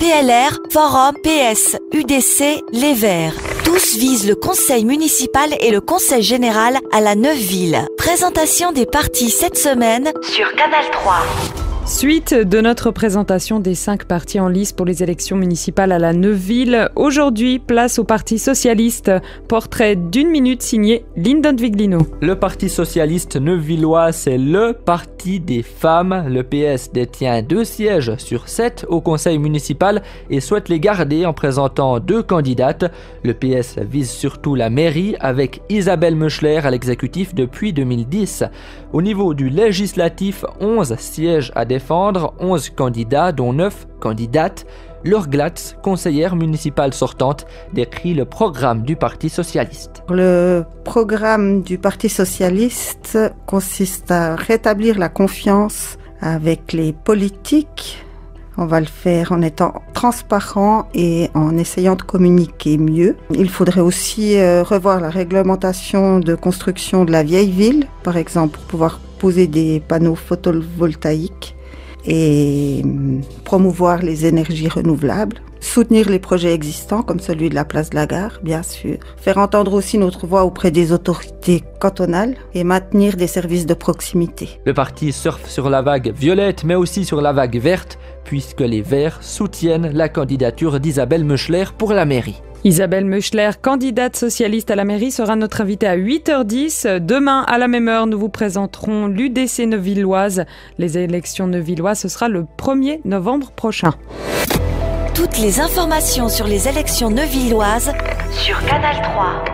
PLR, Forum, PS, UDC, Les Verts. Tous visent le conseil municipal et le conseil général à la Neuville. Présentation des partis cette semaine sur Canal 3. Suite de notre présentation des 5 partis en lice pour les élections municipales à la Neuville. Aujourd'hui, place au Parti Socialiste. Portrait d'1 minute signé Lyndon Viglino. Le Parti Socialiste neuvillois, c'est le parti des femmes. Le PS détient 2 sièges sur 7 au conseil municipal et souhaite les garder en présentant 2 candidates. Le PS vise surtout la mairie avec Isabelle Meuchler à l'exécutif depuis 2010. Au niveau du législatif, 11 sièges à défendre, 11 candidats dont 9 candidates. Laure Glatz, conseillère municipale sortante, décrit le programme du Parti Socialiste. Le programme du Parti Socialiste consiste à rétablir la confiance avec les politiques. On va le faire en étant transparent et en essayant de communiquer mieux. Il faudrait aussi revoir la réglementation de construction de la vieille ville, par exemple, pour pouvoir poser des panneaux photovoltaïques et promouvoir les énergies renouvelables. Soutenir les projets existants, comme celui de la place de la Gare, bien sûr. Faire entendre aussi notre voix auprès des autorités cantonales et maintenir des services de proximité. Le parti surfe sur la vague violette, mais aussi sur la vague verte, puisque les Verts soutiennent la candidature d'Isabelle Meuchler pour la mairie. Isabelle Meuchler, candidate socialiste à la mairie, sera notre invitée à 8h10. Demain, à la même heure, nous vous présenterons l'UDC neuvilloise. Les élections neuvilloises, ce sera le 1er novembre prochain. Toutes les informations sur les élections neuvilloises sur Canal 3.